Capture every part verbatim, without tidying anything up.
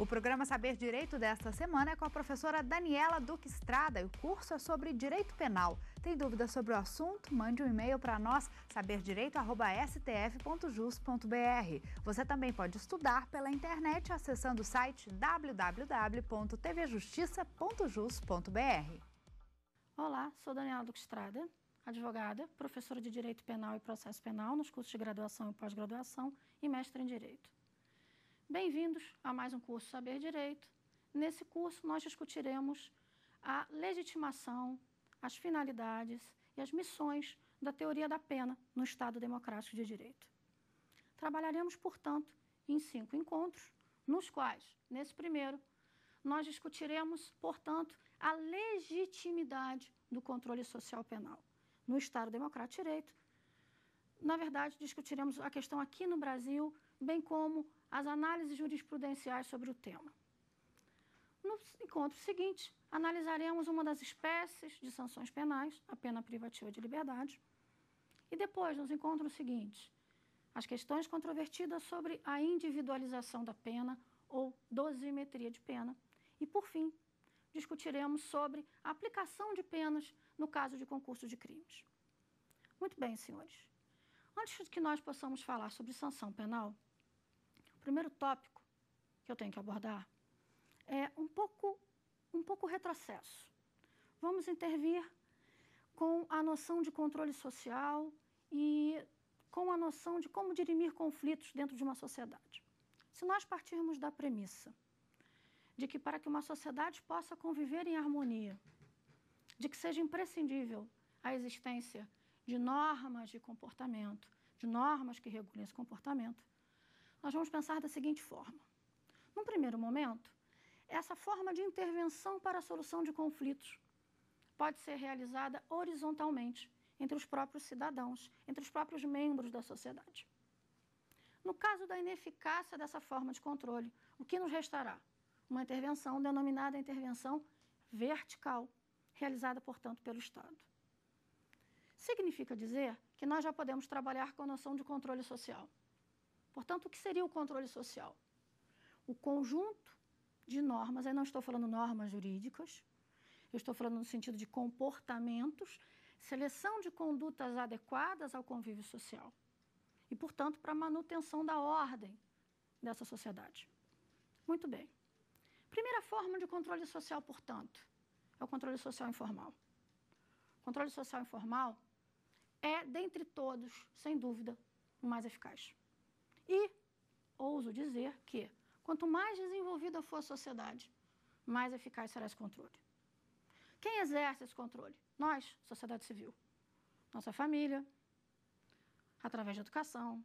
O programa Saber Direito desta semana é com a professora Daniela Duque Estrada e o curso é sobre Direito Penal. Tem dúvidas sobre o assunto? Mande um e-mail para nós, saber direito arroba s t f ponto jus ponto b r. Você também pode estudar pela internet acessando o site w w w ponto t v justiça ponto jus ponto b r. Olá, sou Daniela Duque Estrada, advogada, professora de Direito Penal e Processo Penal nos cursos de graduação e pós-graduação e mestre em Direito. Bem-vindos a mais um curso Saber Direito. Nesse curso, nós discutiremos a legitimação, as finalidades e as missões da teoria da pena no Estado Democrático de Direito. Trabalharemos, portanto, em cinco encontros, nos quais, nesse primeiro, nós discutiremos, portanto, a legitimidade do controle social penal no Estado Democrático de Direito. Na verdade, discutiremos a questão aqui no Brasil, bem como as análises jurisprudenciais sobre o tema. No encontro seguinte, analisaremos uma das espécies de sanções penais, a pena privativa de liberdade, e depois, nos encontros seguintes, as questões controvertidas sobre a individualização da pena ou dosimetria de pena, e, por fim, discutiremos sobre a aplicação de penas no caso de concurso de crimes. Muito bem, senhores. Antes de que nós possamos falar sobre sanção penal, o primeiro tópico que eu tenho que abordar é um pouco, um pouco retrocesso. Vamos intervir com a noção de controle social e com a noção de como dirimir conflitos dentro de uma sociedade. Se nós partirmos da premissa de que para que uma sociedade possa conviver em harmonia, de que seja imprescindível a existência de normas de comportamento, de normas que regulem esse comportamento, nós vamos pensar da seguinte forma. Num primeiro momento, essa forma de intervenção para a solução de conflitos pode ser realizada horizontalmente entre os próprios cidadãos, entre os próprios membros da sociedade. No caso da ineficácia dessa forma de controle, o que nos restará? Uma intervenção denominada intervenção vertical, realizada, portanto, pelo Estado. Significa dizer que nós já podemos trabalhar com a noção de controle social. Portanto, o que seria o controle social? O conjunto de normas, eu não estou falando normas jurídicas, eu estou falando no sentido de comportamentos, seleção de condutas adequadas ao convívio social e, portanto, para a manutenção da ordem dessa sociedade. Muito bem. Primeira forma de controle social, portanto, é o controle social informal. O controle social informal é, dentre todos, sem dúvida, o mais eficaz. E ouso dizer que, quanto mais desenvolvida for a sociedade, mais eficaz será esse controle. Quem exerce esse controle? Nós, sociedade civil. Nossa família, através da educação,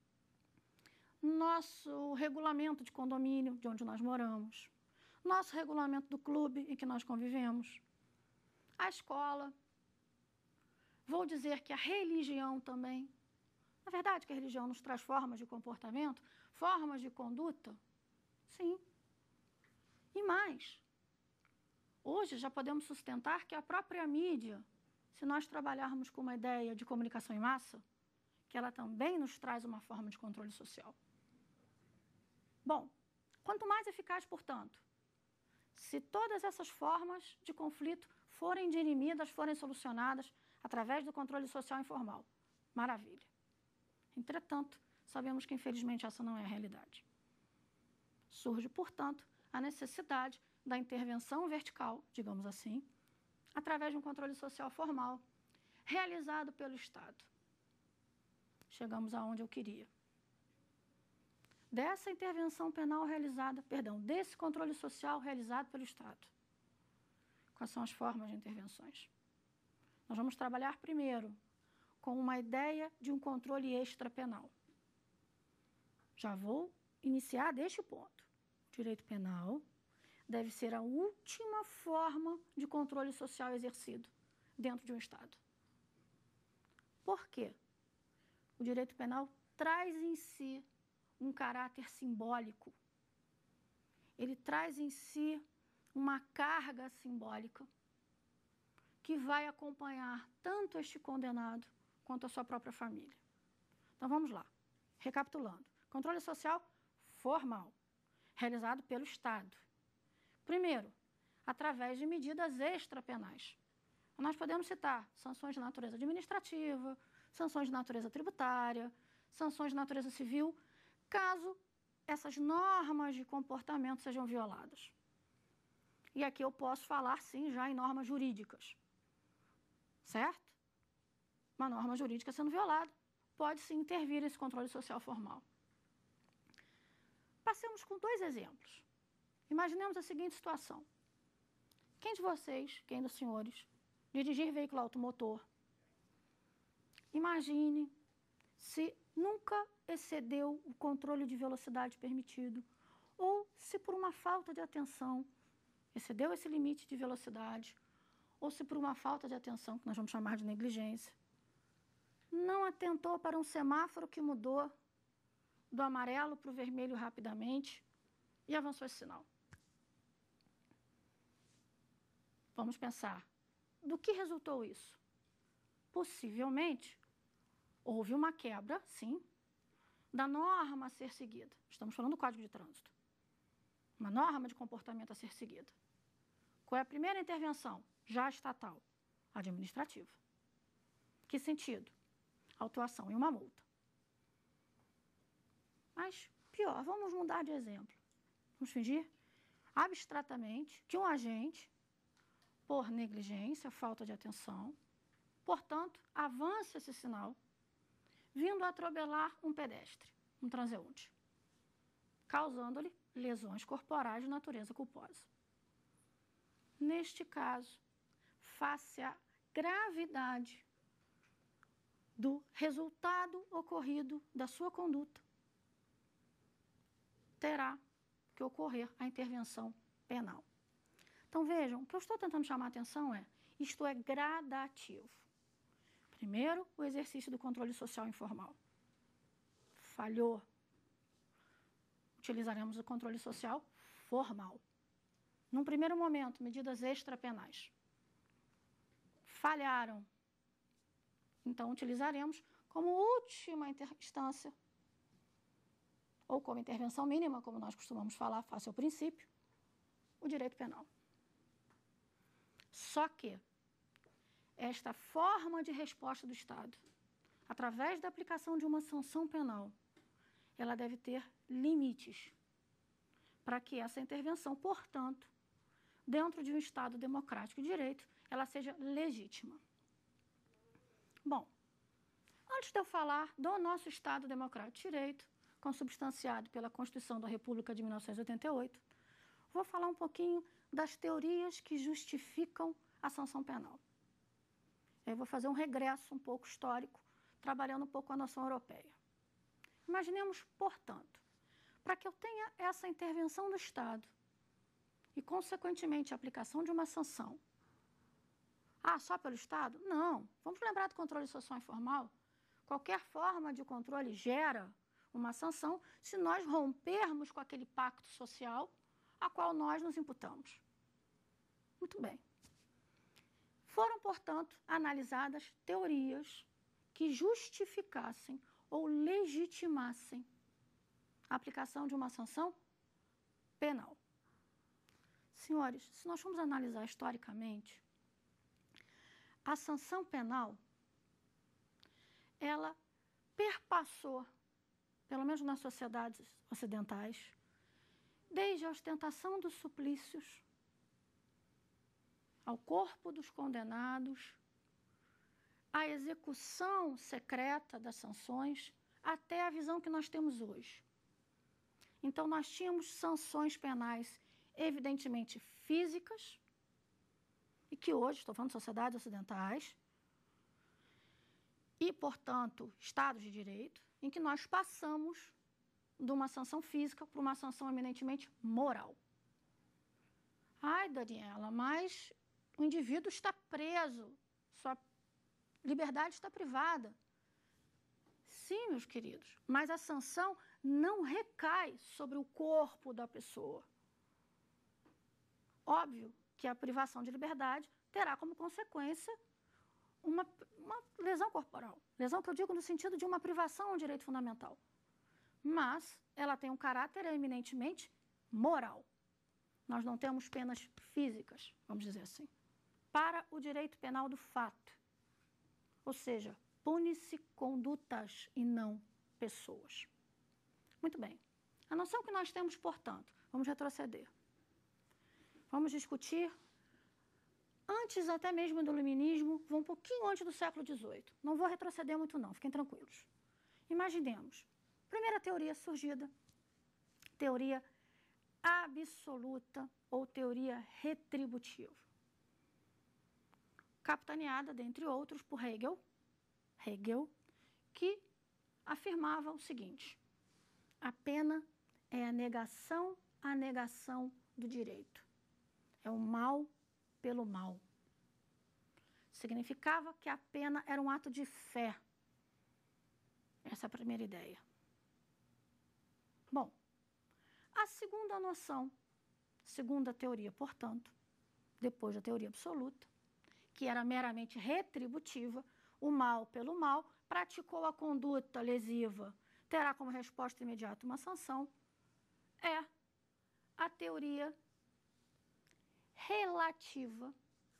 nosso regulamento de condomínio, de onde nós moramos, nosso regulamento do clube em que nós convivemos, a escola. Vou dizer que a religião também. Na verdade, que a religião nos traz formas de comportamento, formas de conduta? Sim. E mais, hoje já podemos sustentar que a própria mídia, se nós trabalharmos com uma ideia de comunicação em massa, que ela também nos traz uma forma de controle social. Bom, quanto mais eficaz, portanto, se todas essas formas de conflito forem dirimidas, forem solucionadas através do controle social informal, maravilha. Entretanto, sabemos que, infelizmente, essa não é a realidade. Surge, portanto, a necessidade da intervenção vertical, digamos assim, através de um controle social formal, realizado pelo Estado. Chegamos aonde eu queria. Dessa intervenção penal realizada, perdão, desse controle social realizado pelo Estado. Quais são as formas de intervenções? Nós vamos trabalhar primeiro com uma ideia de um controle extrapenal. Já vou iniciar deste ponto. O direito penal deve ser a última forma de controle social exercido dentro de um Estado. Por quê? O direito penal traz em si um caráter simbólico. Ele traz em si uma carga simbólica que vai acompanhar tanto este condenado quanto a sua própria família. Então, vamos lá. Recapitulando. Controle social formal, realizado pelo Estado. Primeiro, através de medidas extrapenais. Nós podemos citar sanções de natureza administrativa, sanções de natureza tributária, sanções de natureza civil, caso essas normas de comportamento sejam violadas. E aqui eu posso falar, sim, já em normas jurídicas. Certo? Uma norma jurídica sendo violada, pode-se intervir esse controle social formal. Passemos com dois exemplos. Imaginemos a seguinte situação. Quem de vocês, quem dos senhores, dirigir veículo automotor, imagine se nunca excedeu o controle de velocidade permitido ou se por uma falta de atenção excedeu esse limite de velocidade ou se por uma falta de atenção, que nós vamos chamar de negligência, não atentou para um semáforo que mudou do amarelo para o vermelho rapidamente e avançou esse sinal. Vamos pensar, do que resultou isso? Possivelmente, houve uma quebra, sim, da norma a ser seguida. Estamos falando do Código de Trânsito. Uma norma de comportamento a ser seguida. Qual é a primeira intervenção? Já estatal, administrativa. Que sentido? Autuação e uma multa. Mas, pior, vamos mudar de exemplo. Vamos fingir, abstratamente, que um agente, por negligência, falta de atenção, portanto, avança esse sinal, vindo a atropelar um pedestre, um transeunte, causando-lhe lesões corporais de natureza culposa. Neste caso, face à gravidade do resultado ocorrido da sua conduta, terá que ocorrer a intervenção penal. Então, vejam, o que eu estou tentando chamar a atenção é, isto é gradativo. Primeiro, o exercício do controle social informal. Falhou. Utilizaremos o controle social formal. Num primeiro momento, medidas extrapenais. Falharam. Então, utilizaremos como última instância, ou como intervenção mínima, como nós costumamos falar, face ao princípio, o direito penal. Só que esta forma de resposta do Estado, através da aplicação de uma sanção penal, ela deve ter limites para que essa intervenção, portanto, dentro de um Estado democrático de direito, ela seja legítima. Bom, antes de eu falar do nosso Estado democrático de direito, consubstanciado pela Constituição da República de mil novecentos e oitenta e oito, vou falar um pouquinho das teorias que justificam a sanção penal. Eu vou fazer um regresso um pouco histórico, trabalhando um pouco a noção europeia. Imaginemos, portanto, para que eu tenha essa intervenção do Estado e, consequentemente, a aplicação de uma sanção. Ah, só pelo Estado? Não. Vamos lembrar do controle social informal? Qualquer forma de controle gera uma sanção se nós rompermos com aquele pacto social a qual nós nos imputamos. Muito bem. Foram, portanto, analisadas teorias que justificassem ou legitimassem a aplicação de uma sanção penal. Senhores, se nós formos analisar historicamente, a sanção penal, ela perpassou, pelo menos nas sociedades ocidentais, desde a ostentação dos suplícios, ao corpo dos condenados, à execução secreta das sanções, até a visão que nós temos hoje. Então, nós tínhamos sanções penais evidentemente físicas, e que hoje, estou falando de sociedades ocidentais, e, portanto, estados de direito, em que nós passamos de uma sanção física para uma sanção eminentemente moral. Ai, Daniela, mas o indivíduo está preso, sua liberdade está privada. Sim, meus queridos, mas a sanção não recai sobre o corpo da pessoa. Óbvio que a privação de liberdade terá como consequência uma, uma lesão corporal. Lesão que eu digo no sentido de uma privação a um direito fundamental. Mas ela tem um caráter eminentemente moral. Nós não temos penas físicas, vamos dizer assim, para o direito penal do fato. Ou seja, pune-se condutas e não pessoas. Muito bem. A noção que nós temos, portanto, vamos retroceder. Vamos discutir, antes até mesmo do iluminismo, vou um pouquinho antes do século dezoito. Não vou retroceder muito não, fiquem tranquilos. Imaginemos, primeira teoria surgida, teoria absoluta ou teoria retributiva. Capitaneada, dentre outros, por Hegel, Hegel, que afirmava o seguinte: a pena é a negação, a negação do direito. É o mal pelo mal. Significava que a pena era um ato de fé. Essa é a primeira ideia. Bom, a segunda noção, segunda teoria, portanto, depois da teoria absoluta, que era meramente retributiva, o mal pelo mal, praticou a conduta lesiva, terá como resposta imediata uma sanção, é a teoria relativa,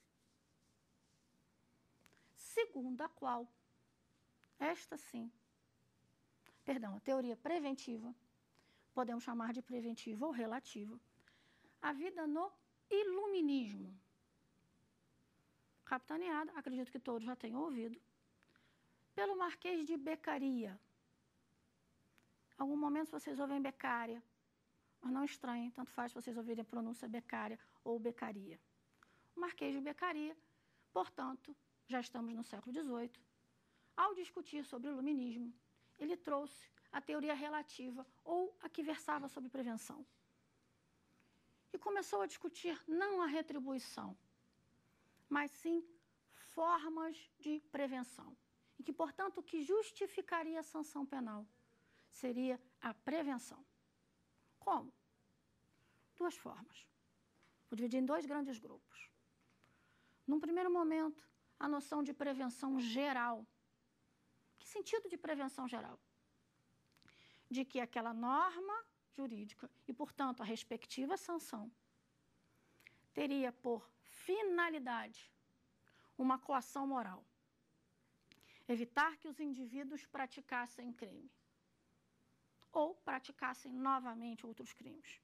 segundo a qual, esta sim, perdão, a teoria preventiva, podemos chamar de preventiva ou relativa, a vida no iluminismo, capitaneada, acredito que todos já tenham ouvido, pelo Marquês de Beccaria. Em algum momento vocês ouvem Beccaria, mas não estranhem, tanto faz vocês ouvirem a pronúncia Beccaria ou Beccaria. O Marquês de Beccaria, portanto, já estamos no século dezoito, ao discutir sobre o iluminismo, ele trouxe a teoria relativa, ou a que versava sobre prevenção. E começou a discutir não a retribuição, mas sim formas de prevenção. E que, portanto, o que justificaria a sanção penal seria a prevenção. Como? Duas formas. Vou dividir em dois grandes grupos. Num primeiro momento, a noção de prevenção geral. Que sentido de prevenção geral? De que aquela norma jurídica e, portanto, a respectiva sanção teria por finalidade uma coação moral. Evitar que os indivíduos praticassem crime ou praticassem novamente outros crimes.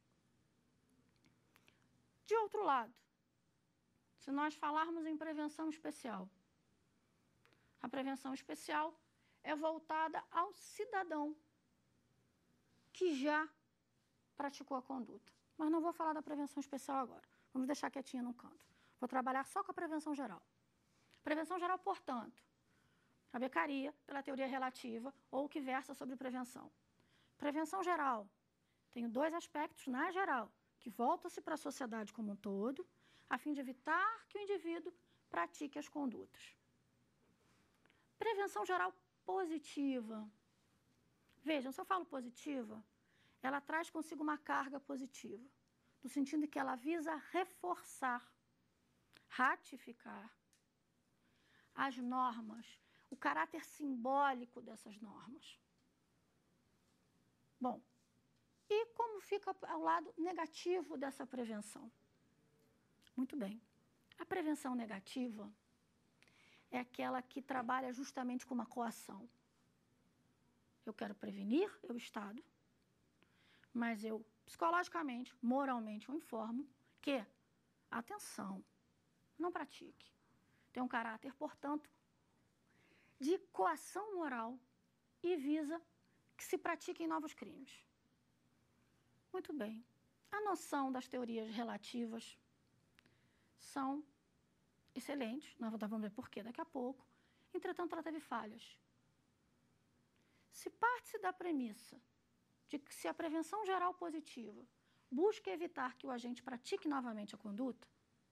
De outro lado, se nós falarmos em prevenção especial, a prevenção especial é voltada ao cidadão que já praticou a conduta. Mas não vou falar da prevenção especial agora. Vamos deixar quietinha no canto. Vou trabalhar só com a prevenção geral. Prevenção geral, portanto, a Beccaria, pela teoria relativa, ou que versa sobre prevenção. Prevenção geral, tenho dois aspectos na geral, que voltam-se para a sociedade como um todo, a fim de evitar que o indivíduo pratique as condutas. Prevenção geral positiva. Vejam, se eu falo positiva, ela traz consigo uma carga positiva, no sentido que ela visa reforçar, ratificar as normas, o caráter simbólico dessas normas. Bom, e como fica ao lado negativo dessa prevenção? Muito bem. A prevenção negativa é aquela que trabalha justamente com uma coação. Eu quero prevenir, eu Estado, mas eu psicologicamente, moralmente, eu informo que, atenção, não pratique. Tem um caráter, portanto, de coação moral e visa que se pratiquem novos crimes. Muito bem. A noção das teorias relativas são excelentes, nós vamos ver por quê daqui a pouco, entretanto, ela teve falhas. Se parte-se da premissa de que se a prevenção geral positiva busca evitar que o agente pratique novamente a conduta,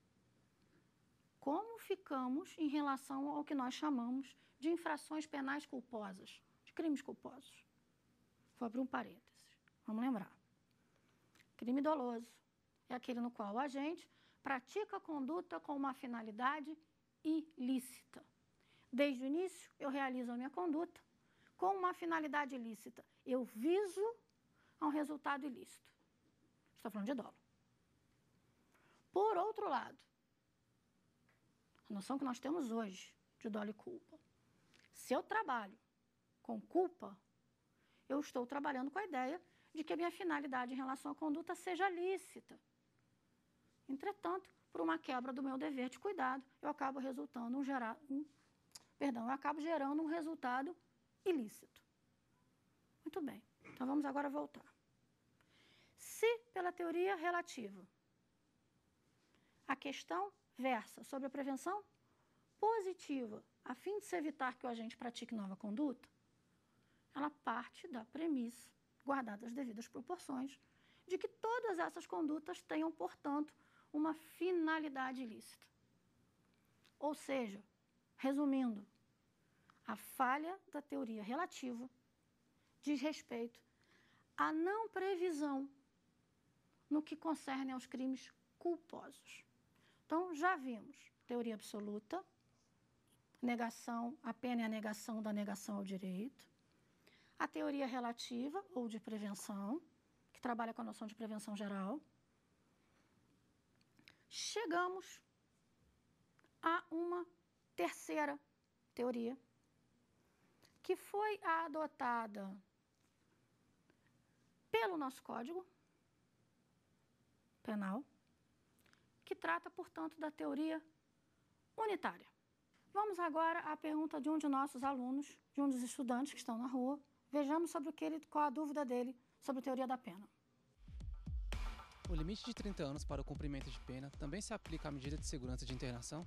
como ficamos em relação ao que nós chamamos de infrações penais culposas, de crimes culposos? Vou abrir um parênteses. Vamos lembrar. Crime doloso é aquele no qual o agente pratica a conduta com uma finalidade ilícita. Desde o início, eu realizo a minha conduta com uma finalidade ilícita. Eu viso a um resultado ilícito. Estou falando de dolo. Por outro lado, a noção que nós temos hoje de dolo e culpa. Se eu trabalho com culpa, eu estou trabalhando com a ideia de que a minha finalidade em relação à conduta seja lícita. Entretanto, por uma quebra do meu dever de cuidado, eu acabo resultando um gerar, um, perdão, eu acabo gerando um resultado ilícito. Muito bem. Então vamos agora voltar. Se pela teoria relativa a questão versa sobre a prevenção positiva, a fim de se evitar que o agente pratique nova conduta, ela parte da premissa, guardadas as devidas proporções, de que todas essas condutas tenham, portanto, uma finalidade ilícita. Ou seja, resumindo, a falha da teoria relativa diz respeito à não previsão no que concerne aos crimes culposos. Então, já vimos teoria absoluta, negação, a pena é a negação da negação ao direito, a teoria relativa, ou de prevenção, que trabalha com a noção de prevenção geral. Chegamos a uma terceira teoria, que foi adotada pelo nosso Código Penal, que trata, portanto, da teoria unitária. Vamos agora à pergunta de um de nossos alunos, de um dos estudantes que estão na rua. Vejamos sobre o que ele, qual a dúvida dele sobre a teoria da pena. O limite de trinta anos para o cumprimento de pena também se aplica à medida de segurança de internação?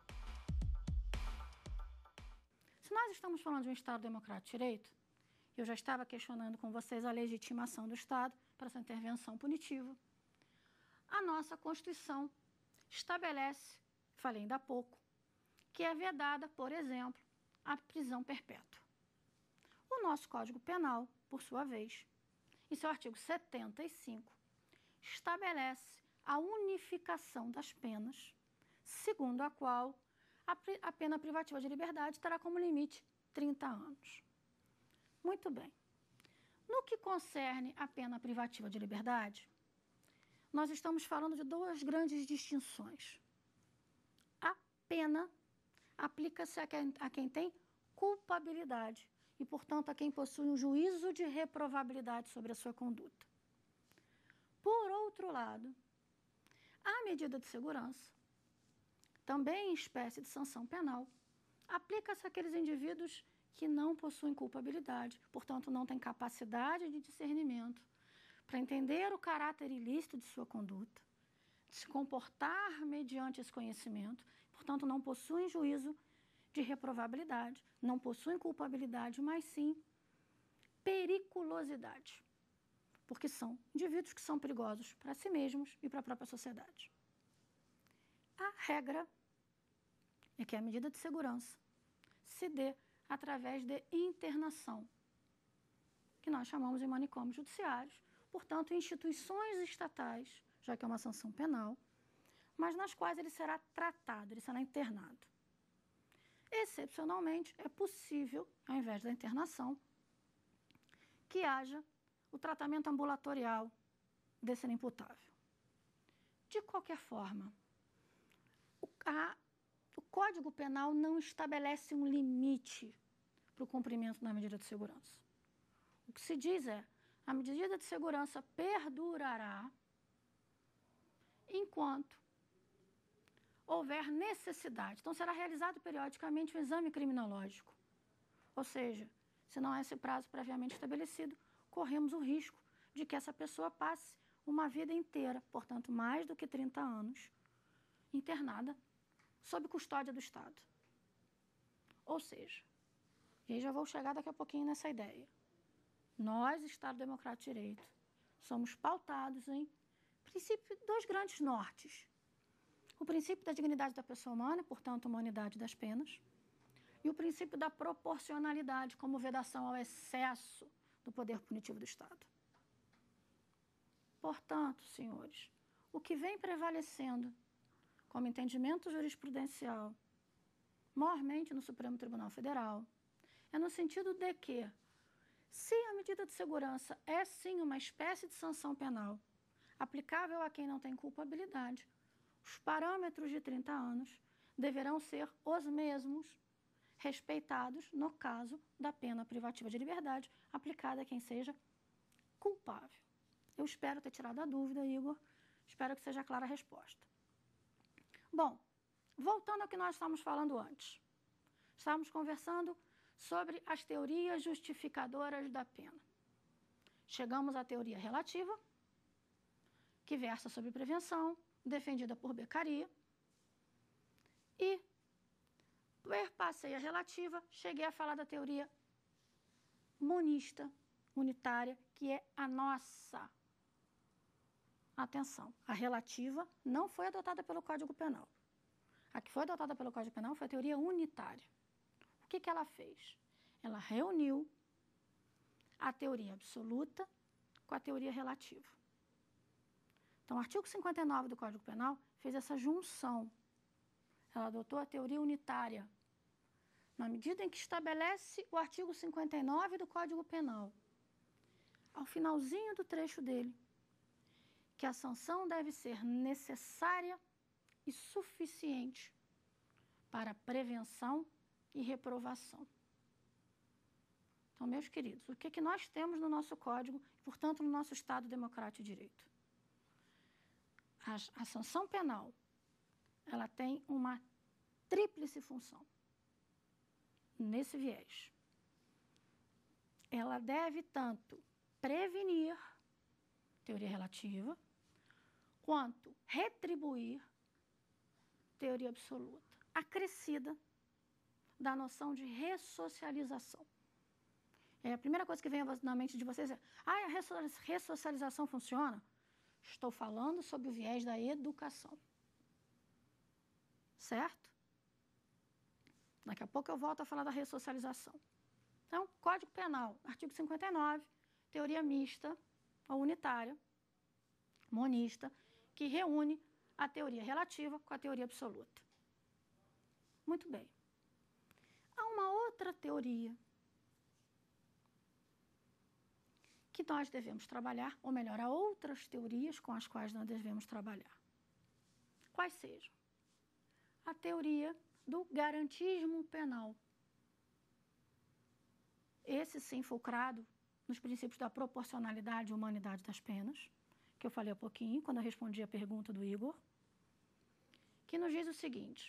Se nós estamos falando de um Estado democrático de direito, eu já estava questionando com vocês a legitimação do Estado para essa intervenção punitiva. A nossa Constituição estabelece, falei ainda há pouco, que é vedada, por exemplo, a prisão perpétua. O nosso Código Penal, por sua vez, em seu artigo setenta e cinco, estabelece a unificação das penas, segundo a qual a, a pena privativa de liberdade terá como limite trinta anos. Muito bem. No que concerne a pena privativa de liberdade, nós estamos falando de duas grandes distinções. A pena aplica-se a quem, a quem tem culpabilidade e, portanto, a quem possui um juízo de reprovabilidade sobre a sua conduta. Por outro lado, a medida de segurança, também em espécie de sanção penal, aplica-se àqueles indivíduos que não possuem culpabilidade, portanto, não têm capacidade de discernimento para entender o caráter ilícito de sua conduta, de se comportar mediante esse conhecimento, portanto, não possuem juízo de reprovabilidade, não possuem culpabilidade, mas sim periculosidade, porque são indivíduos que são perigosos para si mesmos e para a própria sociedade. A regra é que a medida de segurança se dê através de internação, que nós chamamos de manicômios judiciários, portanto, instituições estatais, já que é uma sanção penal, mas nas quais ele será tratado, ele será internado. Excepcionalmente, é possível, ao invés da internação, que haja o tratamento ambulatorial desse inimputável. De qualquer forma, o, a, o Código Penal não estabelece um limite para o cumprimento da medida de segurança. O que se diz é, a medida de segurança perdurará enquanto houver necessidade. Então, será realizado periodicamente um exame criminológico. Ou seja, se não há esse prazo previamente estabelecido, corremos o risco de que essa pessoa passe uma vida inteira, portanto, mais do que trinta anos, internada sob custódia do Estado. Ou seja, e aí já vou chegar daqui a pouquinho nessa ideia. Nós, Estado Democrático de Direito, somos pautados em princípio, dois grandes nortes. O princípio da dignidade da pessoa humana, portanto, uma unidade das penas, e o princípio da proporcionalidade como vedação ao excesso do poder punitivo do Estado. Portanto, senhores, o que vem prevalecendo como entendimento jurisprudencial, maiormente no Supremo Tribunal Federal, é no sentido de que, se a medida de segurança é sim uma espécie de sanção penal, aplicável a quem não tem culpabilidade, os parâmetros de trinta anos deverão ser os mesmos respeitados no caso da pena privativa de liberdade aplicada a quem seja culpável. Eu espero ter tirado a dúvida, Igor. Espero que seja clara a resposta. Bom, voltando ao que nós estávamos falando antes. Estávamos conversando sobre as teorias justificadoras da pena. Chegamos à teoria relativa, que versa sobre prevenção, defendida por Beccaria. E, perpassei a relativa, cheguei a falar da teoria monista, unitária, que é a nossa. Atenção, a relativa não foi adotada pelo Código Penal. A que foi adotada pelo Código Penal foi a teoria unitária. O que que ela fez? Ela reuniu a teoria absoluta com a teoria relativa. Então, o artigo cinquenta e nove do Código Penal fez essa junção. Ela adotou a teoria unitária, na medida em que estabelece o artigo cinquenta e nove do Código Penal, ao finalzinho do trecho dele, que a sanção deve ser necessária e suficiente para prevenção e reprovação. Então, meus queridos, o que que nós temos no nosso Código, portanto, no nosso Estado Democrático de Direito? A, a sanção penal, ela tem uma tríplice função, nesse viés. Ela deve tanto prevenir, teoria relativa, quanto retribuir, teoria absoluta, acrescida da noção de ressocialização. É a primeira coisa que vem na mente de vocês é: ah, a ressocialização funciona? Estou falando sobre o viés da educação. Certo? Daqui a pouco eu volto a falar da ressocialização. Então, Código Penal, artigo cinquenta e nove, teoria mista ou unitária, monista, que reúne a teoria relativa com a teoria absoluta. Muito bem. Há uma outra teoria que nós devemos trabalhar, ou melhor, há outras teorias com as quais nós devemos trabalhar. Quais sejam? A teoria do garantismo penal. Esse sim fulcrado nos princípios da proporcionalidade e humanidade das penas, que eu falei há pouquinho, quando eu respondi a pergunta do Igor, que nos diz o seguinte: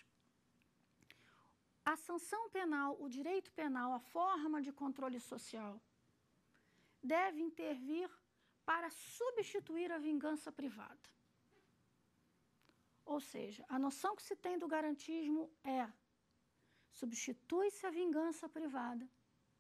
a sanção penal, o direito penal, a forma de controle social, deve intervir para substituir a vingança privada. Ou seja, a noção que se tem do garantismo é: substitui-se a vingança privada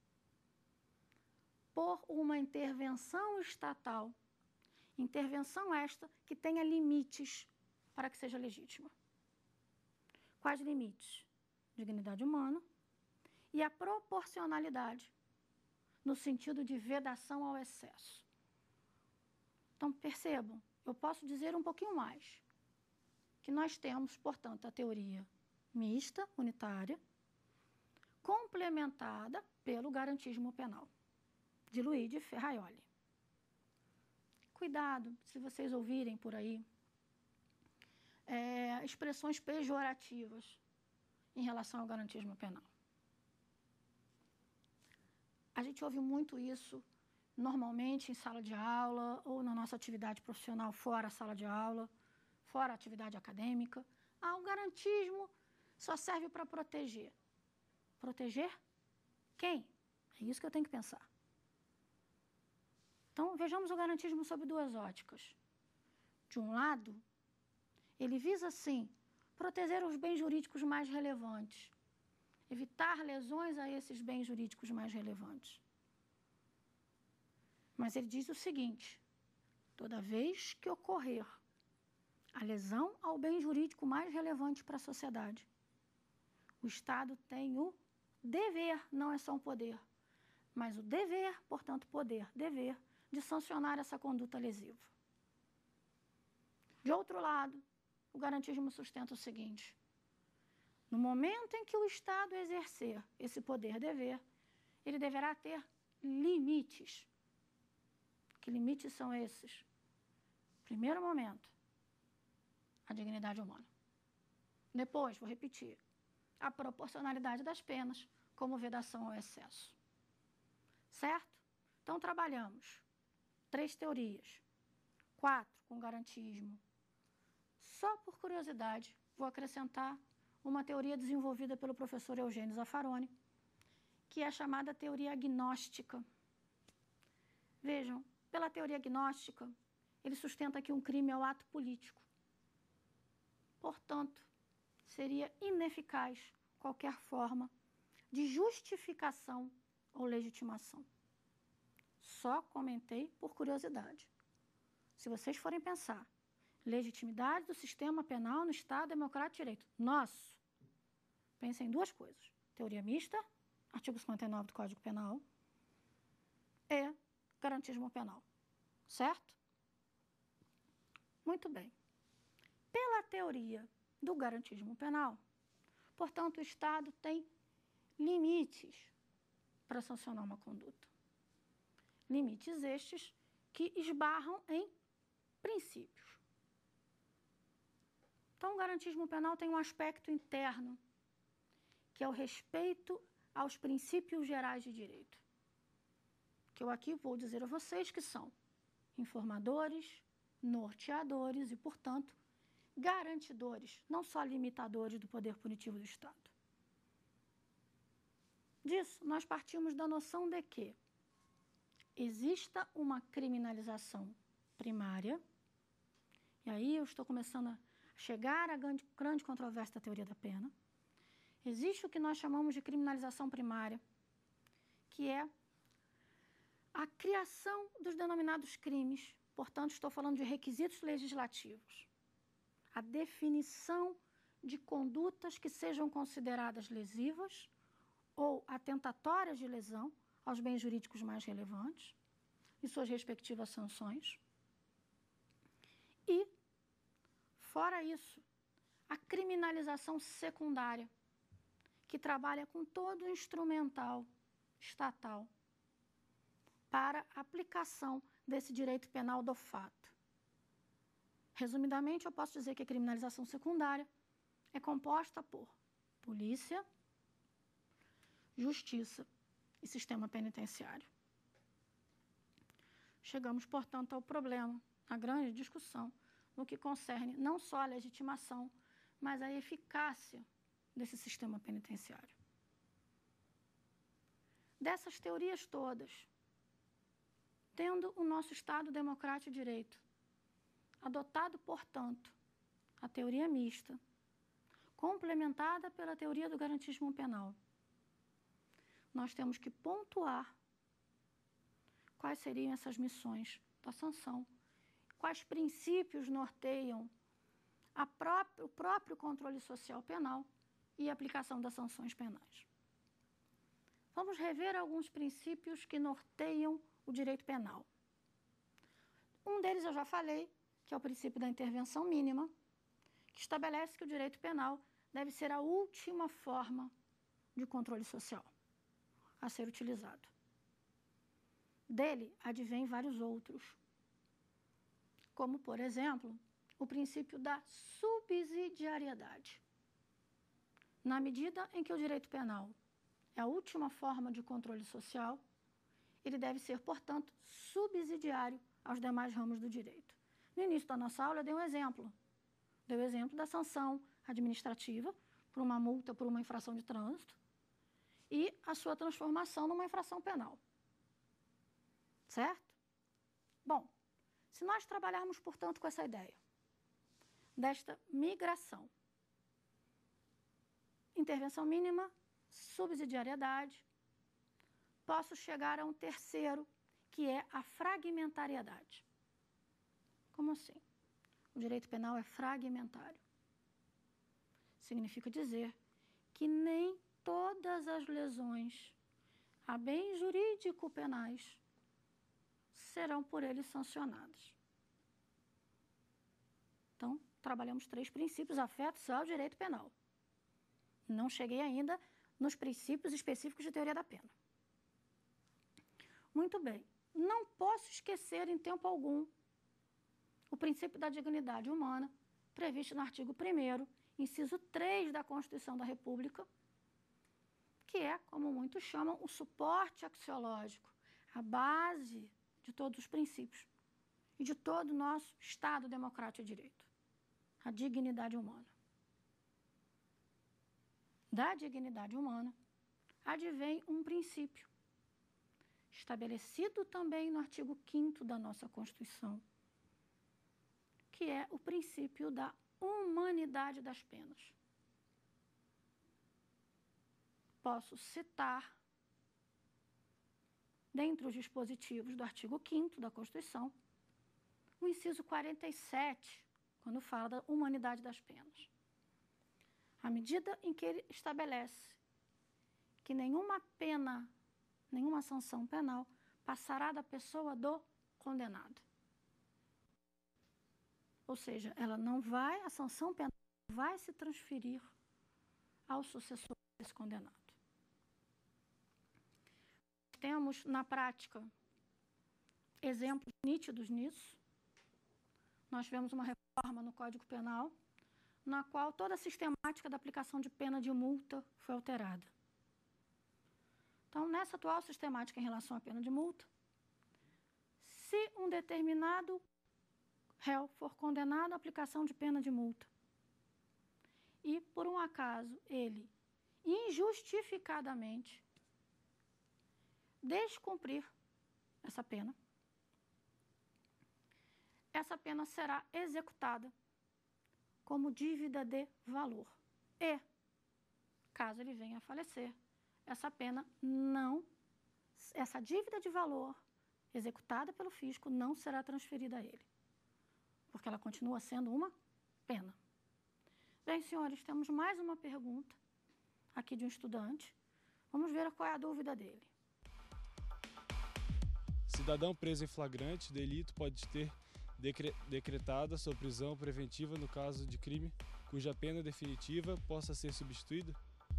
por uma intervenção estatal, intervenção esta que tenha limites para que seja legítima. Quais limites? Dignidade humana e a proporcionalidade, no sentido de vedação ao excesso. Então, percebam, eu posso dizer um pouquinho mais, que nós temos, portanto, a teoria mista, unitária, complementada pelo garantismo penal, de Luigi Ferraioli. Cuidado, se vocês ouvirem por aí é, expressões pejorativas em relação ao garantismo penal. A gente ouve muito isso, normalmente, em sala de aula ou na nossa atividade profissional fora a sala de aula, fora a atividade acadêmica. Ah, o garantismo só serve para proteger. Proteger quem? É isso que eu tenho que pensar. Então, vejamos o garantismo sob duas óticas. De um lado, ele visa, sim, proteger os bens jurídicos mais relevantes, evitar lesões a esses bens jurídicos mais relevantes. Mas ele diz o seguinte: toda vez que ocorrer a lesão ao bem jurídico mais relevante para a sociedade, o Estado tem o dever, não é só um poder, mas o dever, portanto, poder, dever, de sancionar essa conduta lesiva. De outro lado, o garantismo sustenta o seguinte: no momento em que o Estado exercer esse poder-dever, ele deverá ter limites. Que limites são esses? Primeiro momento, a dignidade humana. Depois, vou repetir, a proporcionalidade das penas, como vedação ao excesso. Certo? Então, trabalhamos três teorias. Quatro, com garantismo. Só por curiosidade, vou acrescentar uma teoria desenvolvida pelo professor Eugênio Zaffaroni, que é a chamada teoria agnóstica. Vejam, pela teoria agnóstica, ele sustenta que um crime é o ato político. Portanto, seria ineficaz qualquer forma de justificação ou legitimação. Só comentei por curiosidade. Se vocês forem pensar, legitimidade do sistema penal no Estado Democrático de Direito, nosso, pensem em duas coisas. Teoria mista, artigo cinquenta e nove do Código Penal, e garantismo penal. Certo? Muito bem. Pela teoria do garantismo penal, portanto, o Estado tem limites para sancionar uma conduta. Limites estes que esbarram em princípios. Então, o garantismo penal tem um aspecto interno, que é o respeito aos princípios gerais de direito, que eu aqui vou dizer a vocês que são informadores, norteadores e, portanto, garantidores, não só limitadores do poder punitivo do Estado. Disso, nós partimos da noção de que exista uma criminalização primária, e aí eu estou começando a chegar à grande, grande controvérsia da teoria da pena. Existe o que nós chamamos de criminalização primária, que é a criação dos denominados crimes, portanto, estou falando de requisitos legislativos, a definição de condutas que sejam consideradas lesivas ou atentatórias de lesão aos bens jurídicos mais relevantes e suas respectivas sanções. E, fora isso, a criminalização secundária, que trabalha com todo o instrumental estatal para a aplicação desse direito penal do fato. Resumidamente, eu posso dizer que a criminalização secundária é composta por polícia, justiça e sistema penitenciário. Chegamos, portanto, ao problema, a grande discussão, no que concerne não só a legitimação, mas a eficácia desse sistema penitenciário. Dessas teorias todas, tendo o nosso Estado Democrático de Direito adotado, portanto, a teoria mista, complementada pela teoria do garantismo penal, nós temos que pontuar quais seriam essas missões da sanção, quais princípios norteiam a própria, o próprio controle social penal e a aplicação das sanções penais. Vamos rever alguns princípios que norteiam o direito penal. Um deles eu já falei, que é o princípio da intervenção mínima, que estabelece que o direito penal deve ser a última forma de controle social a ser utilizado. Dele advém vários outros, como, por exemplo, o princípio da subsidiariedade. Na medida em que o direito penal é a última forma de controle social, ele deve ser, portanto, subsidiário aos demais ramos do direito. No início da nossa aula, eu dei um exemplo. Dei o exemplo da sanção administrativa por uma multa, por uma infração de trânsito, e a sua transformação numa infração penal. Certo? Bom, se nós trabalharmos, portanto, com essa ideia desta migração, intervenção mínima, subsidiariedade, posso chegar a um terceiro, que é a fragmentariedade. Como assim? O direito penal é fragmentário. Significa dizer que nem todas as lesões a bens jurídico-penais serão por ele sancionadas. Então, trabalhamos três princípios afetos ao direito penal. Não cheguei ainda nos princípios específicos de teoria da pena. Muito bem. Não posso esquecer em tempo algum o princípio da dignidade humana, previsto no artigo primeiro, inciso três da Constituição da República, que é, como muitos chamam, o suporte axiológico, a base de todos os princípios e de todo o nosso Estado democrático de direito, a dignidade humana. Da dignidade humana advém um princípio, estabelecido também no artigo quinto da nossa Constituição, que é o princípio da humanidade das penas. Posso citar, dentre os dispositivos do artigo quinto da Constituição, o inciso quarenta e sete, quando fala da humanidade das penas. À medida em que ele estabelece que nenhuma pena, nenhuma sanção penal passará da pessoa do condenado. Ou seja, ela não vai, a sanção penal vai se transferir ao sucessor desse condenado. Temos, na prática, exemplos nítidos nisso. Nós tivemos uma reforma no Código Penal, na qual toda a sistemática da aplicação de pena de multa foi alterada. Então, nessa atual sistemática em relação à pena de multa, se um determinado réu for condenado à aplicação de pena de multa e, por um acaso, ele injustificadamente descumprir essa pena, essa pena será executada como dívida de valor. E, caso ele venha a falecer, essa pena não, essa dívida de valor executada pelo fisco não será transferida a ele, porque ela continua sendo uma pena. Bem, senhores, temos mais uma pergunta aqui de um estudante. Vamos ver qual é a dúvida dele. Cidadão preso em flagrante delito pode ter decre- decretada sua prisão preventiva no caso de crime cuja pena definitiva possa ser substituída?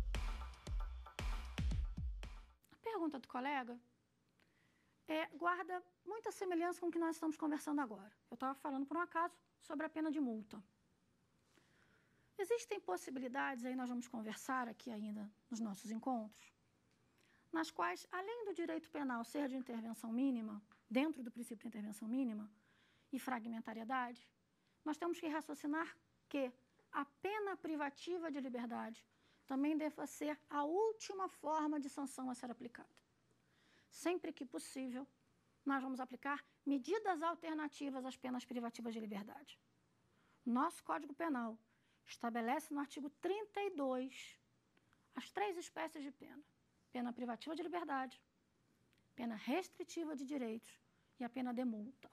A pergunta do colega é, guarda muita semelhança com o que nós estamos conversando agora. Eu estava falando, por um acaso, sobre a pena de multa. Existem possibilidades, aí nós vamos conversar aqui ainda nos nossos encontros, nas quais, além do direito penal ser de intervenção mínima, dentro do princípio de intervenção mínima e fragmentariedade, nós temos que raciocinar que a pena privativa de liberdade também deva ser a última forma de sanção a ser aplicada. Sempre que possível, nós vamos aplicar medidas alternativas às penas privativas de liberdade. Nosso Código Penal estabelece no artigo trinta e dois as três espécies de pena: pena privativa de liberdade, pena restritiva de direitos e a pena de multa.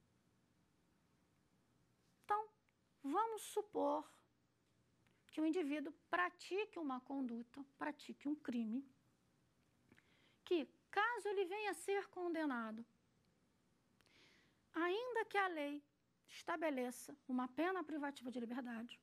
Então, vamos supor que o indivíduo pratique uma conduta, pratique um crime, que, caso ele venha a ser condenado, ainda que a lei estabeleça uma pena privativa de liberdade,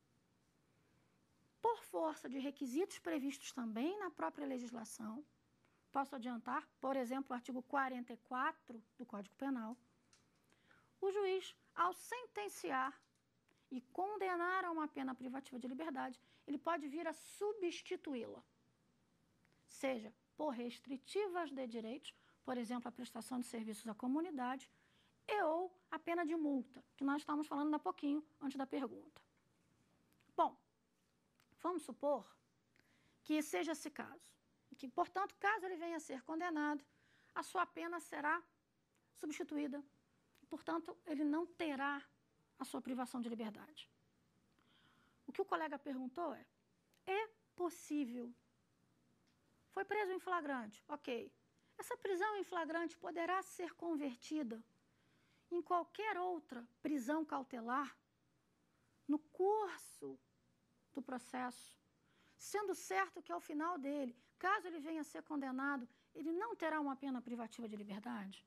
por força de requisitos previstos também na própria legislação, posso adiantar, por exemplo, o artigo quarenta e quatro do Código Penal, o juiz, ao sentenciar e condenar a uma pena privativa de liberdade, ele pode vir a substituí-la, seja por restritivas de direitos, por exemplo, a prestação de serviços à comunidade, e ou a pena de multa, que nós estávamos falando há pouquinho, antes da pergunta. Bom, vamos supor que seja esse caso, e que, portanto, caso ele venha a ser condenado, a sua pena será substituída, e, portanto, ele não terá a sua privação de liberdade. O que o colega perguntou é, é possível? Foi preso em flagrante, ok. Essa prisão em flagrante poderá ser convertida em qualquer outra prisão cautelar no curso do processo, sendo certo que ao final dele, caso ele venha a ser condenado, ele não terá uma pena privativa de liberdade?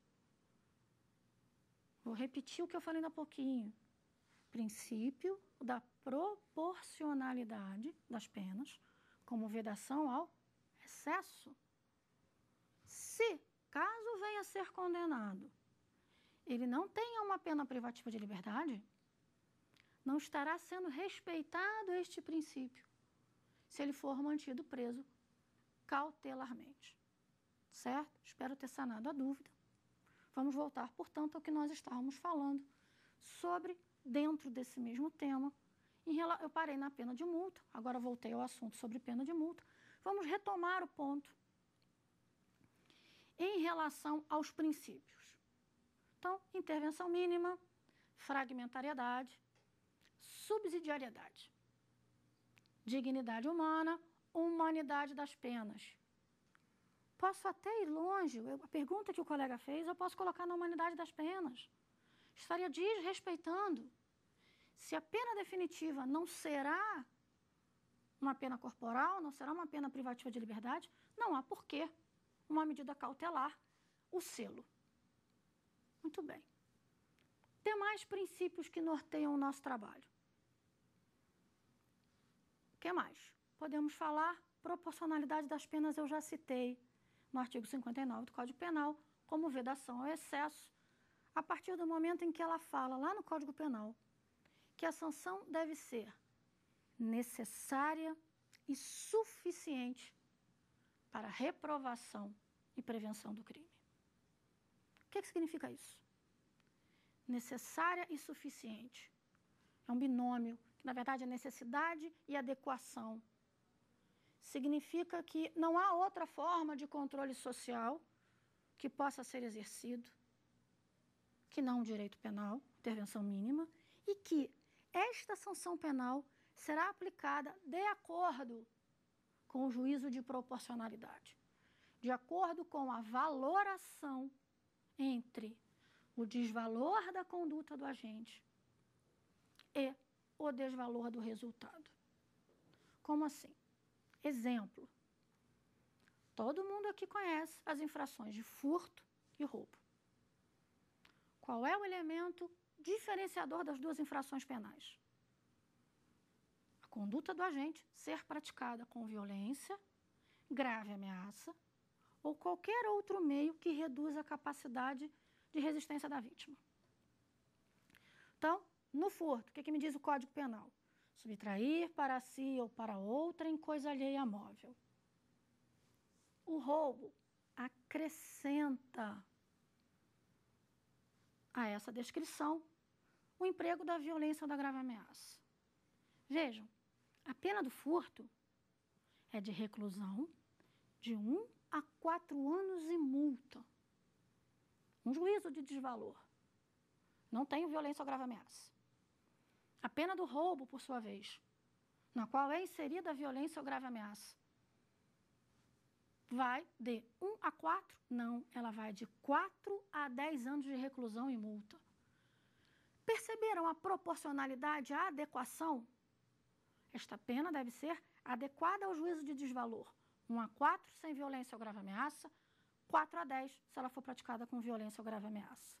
Vou repetir o que eu falei há pouquinho. Princípio da proporcionalidade das penas, como vedação ao excesso. Se, caso venha a ser condenado, ele não tenha uma pena privativa de liberdade, não estará sendo respeitado este princípio se ele for mantido preso cautelarmente. Certo? Espero ter sanado a dúvida. Vamos voltar, portanto, ao que nós estávamos falando sobre, dentro desse mesmo tema, em rela... eu parei na pena de multa, agora voltei ao assunto sobre pena de multa. Vamos retomar o ponto em relação aos princípios. Então, intervenção mínima, fragmentariedade, subsidiariedade, dignidade humana, humanidade das penas. Posso até ir longe, eu, a pergunta que o colega fez, eu posso colocar na humanidade das penas. Estaria desrespeitando. Se a pena definitiva não será uma pena corporal, não será uma pena privativa de liberdade, não há porquê uma medida cautelar, o selo. Muito bem. Demais princípios que norteiam o nosso trabalho. O que mais? Podemos falar, proporcionalidade das penas eu já citei no artigo cinquenta e nove do Código Penal, como vedação ao excesso, a partir do momento em que ela fala lá no Código Penal que a sanção deve ser necessária e suficiente para reprovação e prevenção do crime. O que, que significa isso? Necessária e suficiente. É um binômio, que na verdade é necessidade e adequação. Significa que não há outra forma de controle social que possa ser exercido, que não o direito penal, intervenção mínima, e que esta sanção penal será aplicada de acordo com o juízo de proporcionalidade, de acordo com a valoração entre o desvalor da conduta do agente e o desvalor do resultado. Como assim? Exemplo. Todo mundo aqui conhece as infrações de furto e roubo. Qual é o elemento diferenciador das duas infrações penais? A conduta do agente ser praticada com violência, grave ameaça ou qualquer outro meio que reduza a capacidade de resistência da vítima. Então, no furto, o que, que me diz o Código Penal? Subtrair para si ou para outra em coisa alheia móvel. O roubo acrescenta a essa descrição o emprego da violência ou da grave ameaça. Vejam, a pena do furto é de reclusão de um a quatro anos e multa. Um juízo de desvalor. Não tem violência ou grave ameaça. A pena do roubo, por sua vez, na qual é inserida a violência ou grave ameaça, vai de um a quatro? Não, ela vai de quatro a dez anos de reclusão e multa. Perceberam a proporcionalidade, a adequação? Esta pena deve ser adequada ao juízo de desvalor. um a quatro sem violência ou grave ameaça, quatro a dez se ela for praticada com violência ou grave ameaça.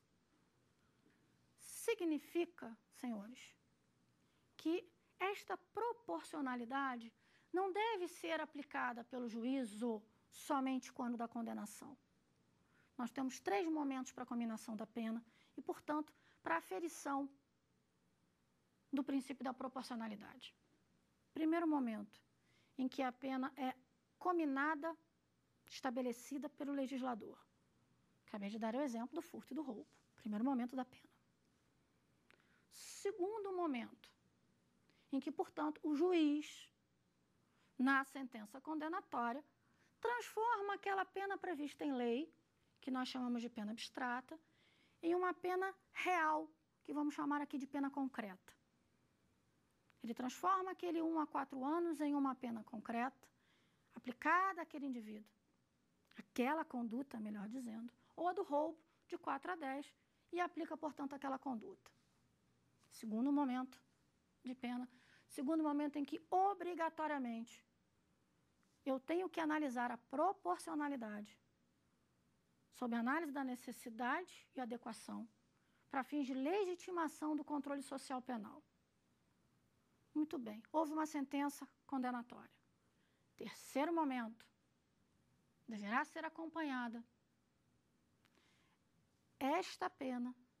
Significa, senhores, que esta proporcionalidade não deve ser aplicada pelo juízo somente quando da condenação. Nós temos três momentos para a cominação da pena e, portanto, para a aferição do princípio da proporcionalidade. Primeiro momento, em que a pena é cominada, estabelecida pelo legislador. Acabei de dar o exemplo do furto e do roubo. Primeiro momento da pena. Segundo momento, em que, portanto, o juiz, na sentença condenatória, transforma aquela pena prevista em lei, que nós chamamos de pena abstrata, em uma pena real, que vamos chamar aqui de pena concreta. Ele transforma aquele um a quatro anos em uma pena concreta, aplicada àquele indivíduo. Aquela conduta, melhor dizendo, ou a do roubo, de quatro a dez, e aplica, portanto, aquela conduta. Segundo momento de pena, segundo momento em que, obrigatoriamente, eu tenho que analisar a proporcionalidade, sob análise da necessidade e adequação, para fins de legitimação do controle social penal. Muito bem, houve uma sentença condenatória. Terceiro momento, deverá ser acompanhada esta pena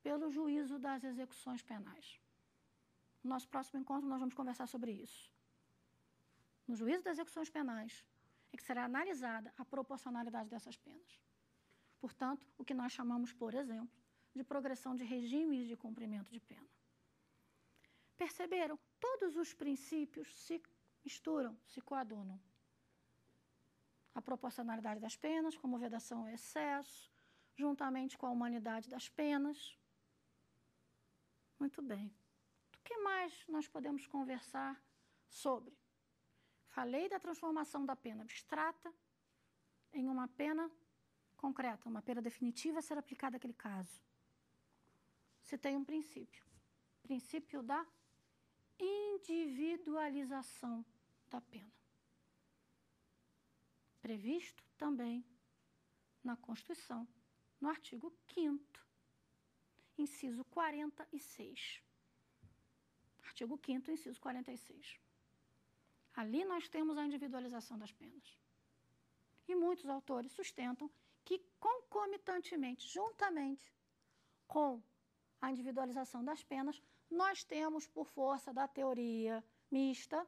pelo juízo das execuções penais. No nosso próximo encontro, nós vamos conversar sobre isso. No juízo das execuções penais é que será analisada a proporcionalidade dessas penas. Portanto, o que nós chamamos, por exemplo, de progressão de regimes de cumprimento de pena. Perceberam? Todos os princípios se misturam, se coadunam. A proporcionalidade das penas, como vedação ao excesso, juntamente com a humanidade das penas. Muito bem. O que mais nós podemos conversar sobre? Falei da transformação da pena abstrata em uma pena concreta, uma pena definitiva a ser aplicada àquele caso. Se tem um princípio, princípio da individualização da pena, previsto também na Constituição, no artigo quinto, inciso quarenta e seis. Artigo quinto, inciso quarenta e seis. Ali nós temos a individualização das penas. E muitos autores sustentam que, concomitantemente, juntamente com a individualização das penas, nós temos, por força da teoria mista,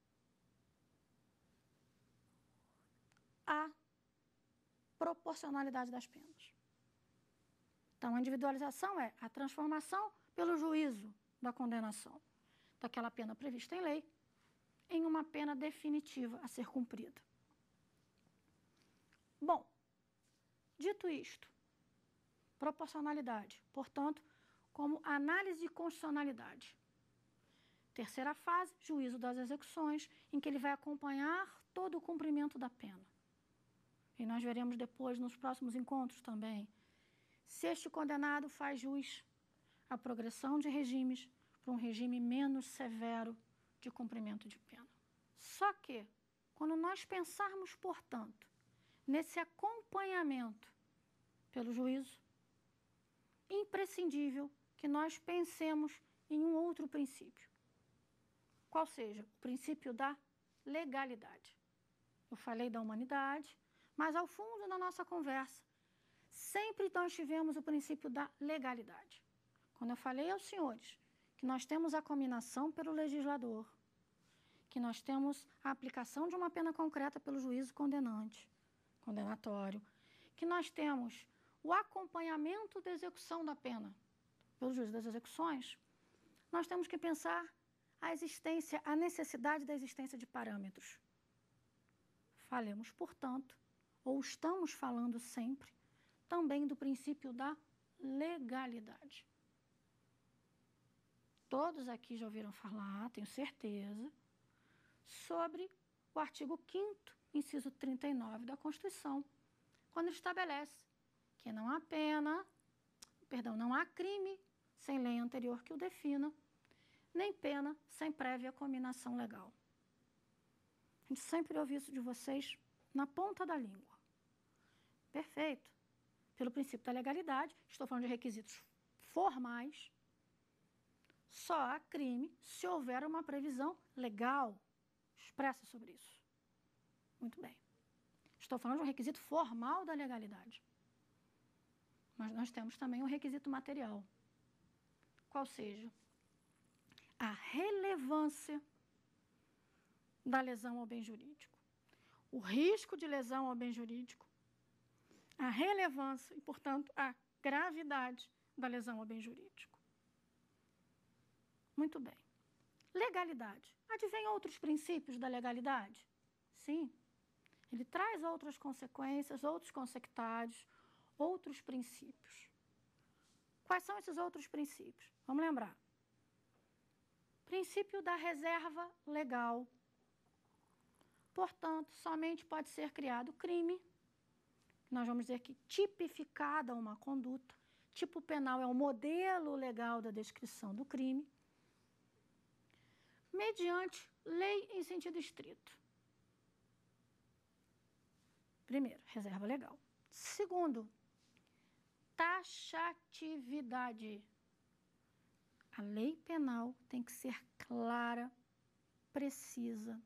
a proporcionalidade das penas. Então, a individualização é a transformação pelo juízo da condenação daquela pena prevista em lei em uma pena definitiva a ser cumprida. Bom, dito isto, proporcionalidade, portanto, como análise de constitucionalidade. Terceira fase, juízo das execuções, em que ele vai acompanhar todo o cumprimento da pena. E nós veremos depois, nos próximos encontros também, se este condenado faz jus à progressão de regimes para um regime menos severo de cumprimento de pena. Só que, quando nós pensarmos, portanto, nesse acompanhamento pelo juízo, imprescindível que nós pensemos em um outro princípio. Qual seja? O princípio da legalidade. Eu falei da humanidade, mas ao fundo da nossa conversa, sempre nós tivemos o princípio da legalidade. Quando eu falei aos senhores que nós temos a cominação pelo legislador, que nós temos a aplicação de uma pena concreta pelo juízo condenante, condenatório, que nós temos o acompanhamento da execução da pena pelo juízo das execuções, nós temos que pensar a existência, a necessidade da existência de parâmetros. Falemos, portanto, ou estamos falando sempre, também do princípio da legalidade. Todos aqui já ouviram falar, tenho certeza, sobre o artigo quinto, inciso trinta e nove da Constituição, quando ele estabelece que não há pena, perdão, não há crime sem lei anterior que o defina, nem pena sem prévia cominação legal. A gente sempre ouve isso de vocês na ponta da língua. Perfeito. Pelo princípio da legalidade, estou falando de requisitos formais, só há crime se houver uma previsão legal expressa sobre isso. Muito bem. Estou falando de um requisito formal da legalidade. Mas nós temos também um requisito material. Qual seja? A relevância da lesão ao bem jurídico. O risco de lesão ao bem jurídico, a relevância e, portanto, a gravidade da lesão ao bem jurídico. Muito bem. Legalidade. Advém outros princípios da legalidade? Sim. Ele traz outras consequências, outros consectários, outros princípios. Quais são esses outros princípios? Vamos lembrar. Princípio da reserva legal. Portanto, somente pode ser criado crime. Nós vamos dizer que tipificada uma conduta. Tipo penal é o modelo legal da descrição do crime. Mediante lei em sentido estrito. Primeiro, reserva legal. Segundo, taxatividade. A lei penal tem que ser clara, precisa,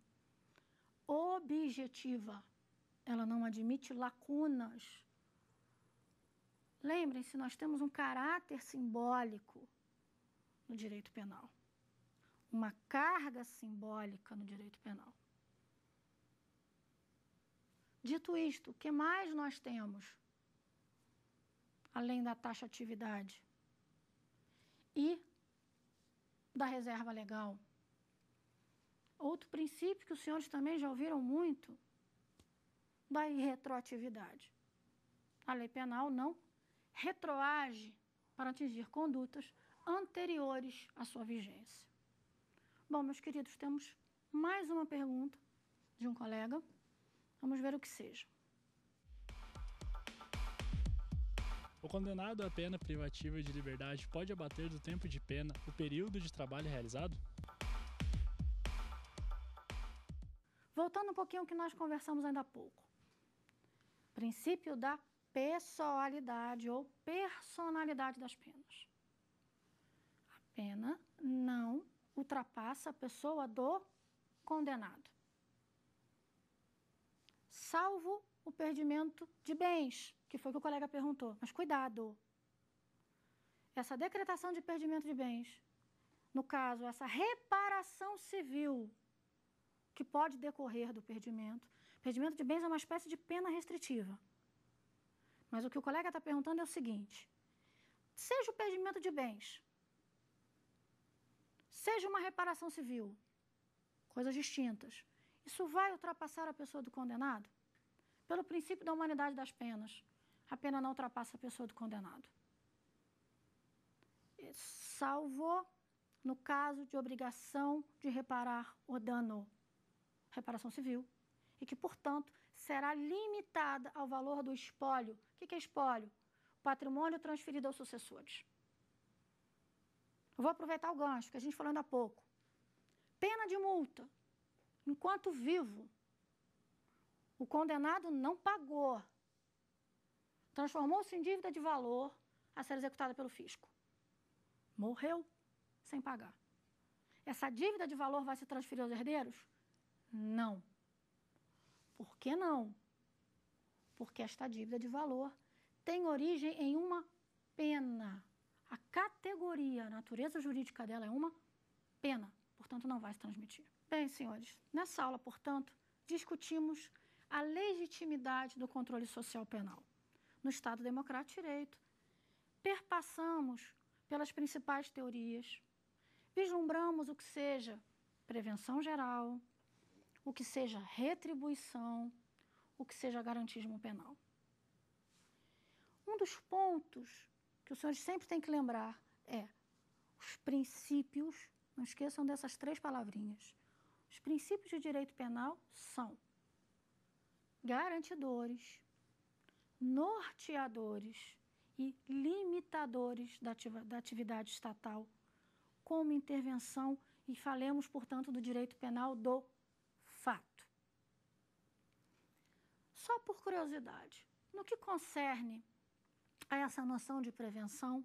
objetiva. Ela não admite lacunas. Lembrem-se, nós temos um caráter simbólico no direito penal, uma carga simbólica no direito penal. Dito isto, o que mais nós temos, além da taxatividade e da reserva legal? Outro princípio que os senhores também já ouviram muito, da irretroatividade. A lei penal não retroage para atingir condutas anteriores à sua vigência. Bom, meus queridos, temos mais uma pergunta de um colega. Vamos ver o que seja. O condenado à pena privativa de liberdade pode abater do tempo de pena o período de trabalho realizado? Voltando um pouquinho ao que nós conversamos ainda há pouco. Princípio da pessoalidade ou personalidade das penas. A pena não ultrapassa a pessoa do condenado, salvo o perdimento de bens, que foi o que o colega perguntou. Mas cuidado, essa decretação de perdimento de bens, no caso, essa reparação civil que pode decorrer do perdimento, perdimento de bens é uma espécie de pena restritiva. Mas o que o colega está perguntando é o seguinte: seja o perdimento de bens, seja uma reparação civil, coisas distintas, isso vai ultrapassar a pessoa do condenado? Pelo princípio da humanidade das penas, a pena não ultrapassa a pessoa do condenado. Salvo no caso de obrigação de reparar o dano, reparação civil, e que, portanto, será limitada ao valor do espólio. O que é espólio? O patrimônio transferido aos sucessores. Eu vou aproveitar o gancho, que a gente falou ainda há pouco. Pena de multa. Enquanto vivo, o condenado não pagou. Transformou-se em dívida de valor a ser executada pelo fisco. Morreu sem pagar. Essa dívida de valor vai se transferir aos herdeiros? Não. Por que não? Porque esta dívida de valor tem origem em uma pena. A categoria, a natureza jurídica dela é uma pena, portanto não vai se transmitir. Bem, senhores, nessa aula, portanto, discutimos a legitimidade do controle social penal. No Estado Democrático de Direito, perpassamos pelas principais teorias, vislumbramos o que seja prevenção geral, o que seja retribuição, o que seja garantismo penal. Um dos pontos que os senhores sempre têm que lembrar é os princípios, não esqueçam dessas três palavrinhas. Os princípios de direito penal são garantidores, norteadores e limitadores da, ativa, da atividade estatal como intervenção, e falemos, portanto, do direito penal do fato. Só por curiosidade, no que concerne a essa noção de prevenção,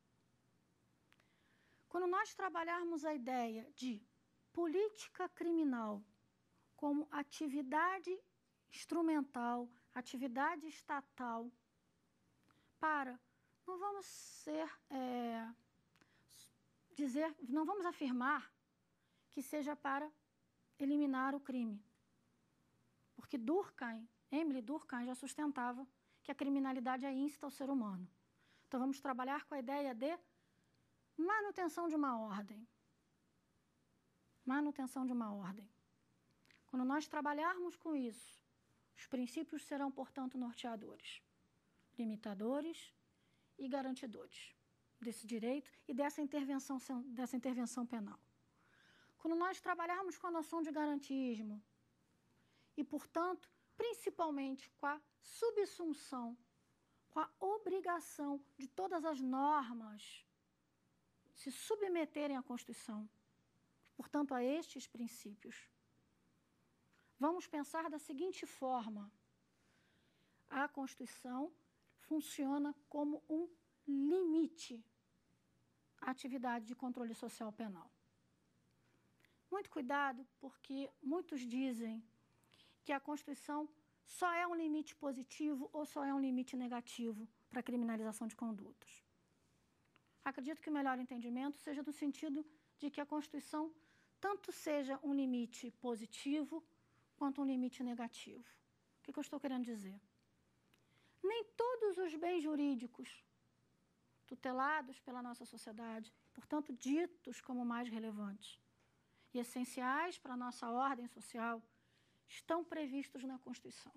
quando nós trabalharmos a ideia de política criminal como atividade instrumental, atividade estatal, para, não vamos ser, é, dizer, não vamos afirmar que seja para eliminar o crime. Porque Durkheim, Emile Durkheim já sustentava que a criminalidade é íncita ao ser humano. Então vamos trabalhar com a ideia de manutenção de uma ordem. Manutenção de uma ordem. Quando nós trabalharmos com isso, os princípios serão, portanto, norteadores, limitadores e garantidores desse direito e dessa intervenção, dessa intervenção penal. Quando nós trabalharmos com a noção de garantismo e, portanto, principalmente com a subsunção, com a obrigação de todas as normas se submeterem à Constituição, portanto, a estes princípios, vamos pensar da seguinte forma: a Constituição funciona como um limite à atividade de controle social penal. Muito cuidado, porque muitos dizem que a Constituição só é um limite positivo ou só é um limite negativo para a criminalização de condutas. Acredito que o melhor entendimento seja no sentido de que a Constituição tanto seja um limite positivo quanto um limite negativo. O que eu estou querendo dizer? Nem todos os bens jurídicos tutelados pela nossa sociedade, portanto ditos como mais relevantes e essenciais para a nossa ordem social, estão previstos na Constituição.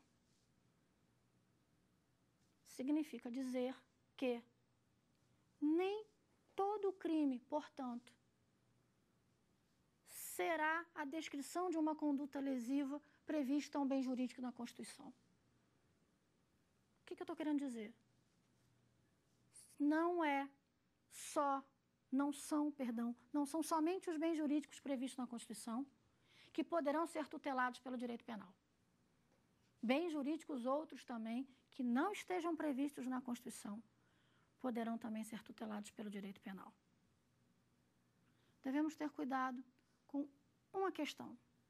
Significa dizer que nem todo crime, portanto, será a descrição de uma conduta lesiva prevista a um bem jurídico na Constituição. O que, que eu estou querendo dizer? Não é só, não são, perdão, não são somente os bens jurídicos previstos na Constituição que poderão ser tutelados pelo direito penal. Bens jurídicos outros também que não estejam previstos na Constituição poderão também ser tutelados pelo direito penal. Devemos ter cuidado com uma questão.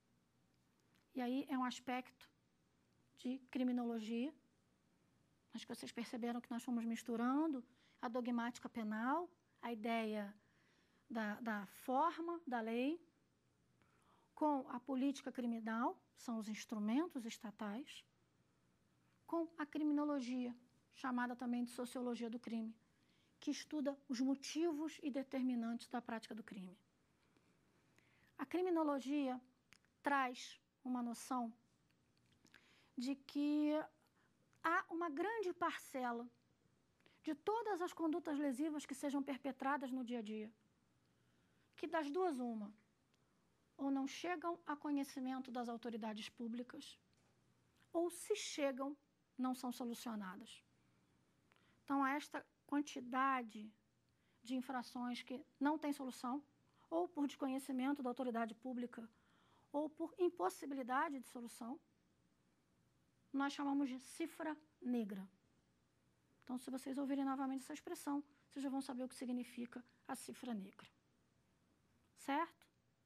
E aí é um aspecto de criminologia. Acho que vocês perceberam que nós fomos misturando a dogmática penal, a ideia da, da forma da lei, com a política criminal, são os instrumentos estatais, com a criminologia, chamada também de sociologia do crime, que estuda os motivos e determinantes da prática do crime. A criminologia traz uma noção de que há uma grande parcela de todas as condutas lesivas que sejam perpetradas no dia a dia, que das duas uma, ou não chegam a conhecimento das autoridades públicas, ou se chegam, não são solucionadas. Então, há esta quantidade de infrações que não tem solução, ou por desconhecimento da autoridade pública, ou por impossibilidade de solução, nós chamamos de cifra negra. Então, se vocês ouvirem novamente essa expressão, vocês já vão saber o que significa a cifra negra. Certo?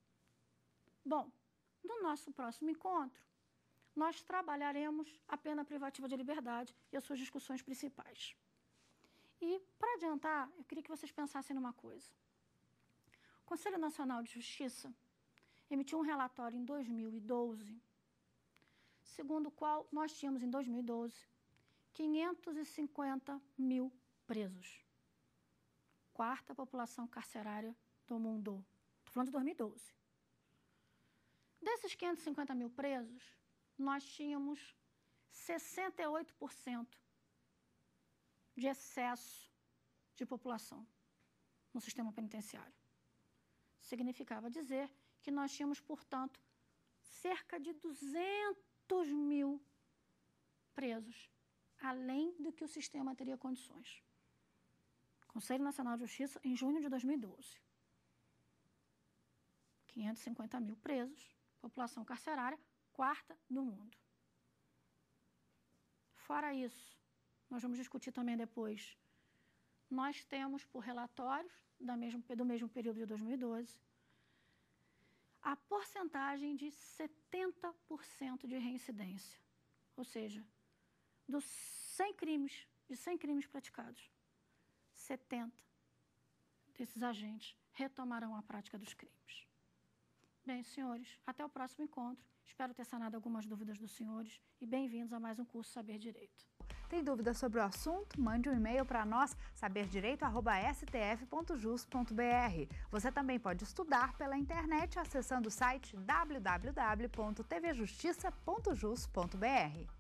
Bom, no nosso próximo encontro, nós trabalharemos a pena privativa de liberdade e as suas discussões principais. E, para adiantar, eu queria que vocês pensassem numa coisa. O Conselho Nacional de Justiça emitiu um relatório em dois mil e doze, segundo o qual nós tínhamos, em dois mil e doze, quinhentos e cinquenta mil presos. Quarta população carcerária do mundo. Estou falando de dois mil e doze. Desses quinhentos e cinquenta mil presos, nós tínhamos sessenta e oito por cento de excesso de população no sistema penitenciário. Significava dizer que nós tínhamos, portanto, cerca de duzentos mil presos, além do que o sistema teria condições. Conselho Nacional de Justiça, em junho de dois mil e doze. quinhentos e cinquenta mil presos, população carcerária, quarta do mundo. Fora isso, nós vamos discutir também depois, nós temos, por relatórios da mesmo, do mesmo período de dois mil e doze, a porcentagem de setenta por cento de reincidência. Ou seja, dos cem crimes, de cem crimes praticados, setenta desses agentes retomarão a prática dos crimes. Bem, senhores, até o próximo encontro. Espero ter sanado algumas dúvidas dos senhores e bem-vindos a mais um curso Saber Direito. Tem dúvidas sobre o assunto? Mande um e-mail para nós, saber direito arroba s t f ponto jus ponto b r. Você também pode estudar pela internet acessando o site w w w ponto t v justiça ponto jus ponto b r.